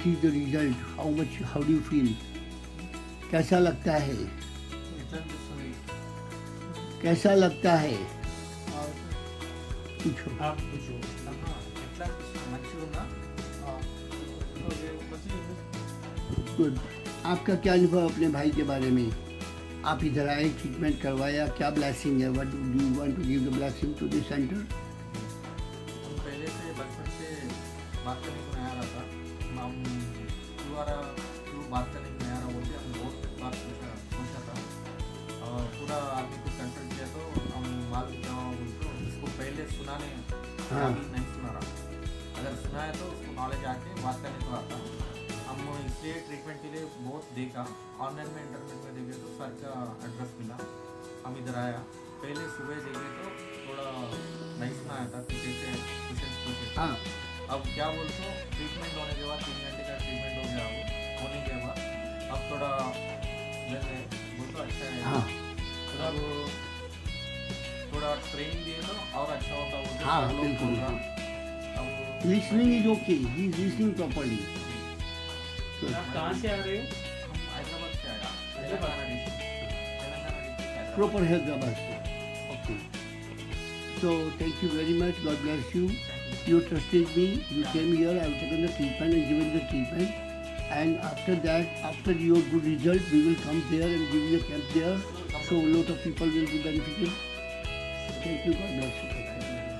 what is the result? How do you feel? कैसा लगता है? कैसा लगता है? पूछो। आप पूछो। गुड। आपका क्या अनुभव अपने भाई के बारे में? आप इधर आए, ट्रीटमेंट करवाया, क्या ब्लेसिंग है? What do you want to give the blessing to this centre? हम पहले से बचपन से बात करने को नहीं आ रहा था। हम दोबारा बात करने को नहीं आ रहा बोलते हम बहुत बात पूछा था और पूरा आदमी को कंसल्ट किया तो हम बात बोलते उसको पहले सुनाने नहीं सुना रहा। अगर सुना है तो उसको नॉलेज आके बात करने को आता। हम इसलिए ट्रीटमेंट के लिए बहुत देखा, ऑनलाइन में इंटरनेट में देखे तो सर का एड्रेस मिला, हम इधर आया। पहले सुबह देखे तो थोड़ा नहीं सुनाया था, पीछे से हाँ। अब क्या बोलते हो, ट्रीटमेंट होने के बाद 3 घंटे का ट्रीटमेंट हो गया होने के बाद अब थोड़ा जैसे बोलते अच्छा है। हाँ। अब थोड़ा ट्रेनिंग दिए तो और अच्छा होता बोलते। हाँ बिल्कुल। Listening is okay, he is listening properly. आप कहाँ से आ रहे हो? हम हैदराबाद से आया, तेलंगाना। प्रॉपर हैदराबाद से। Okay. So thank you very much. God bless you. You trusted me. You came here. I have taken the treatment and given the treatment. And after that, after your good result, we will come there and give you a camp there. So a lot of people will be benefited. Thank you. God bless you.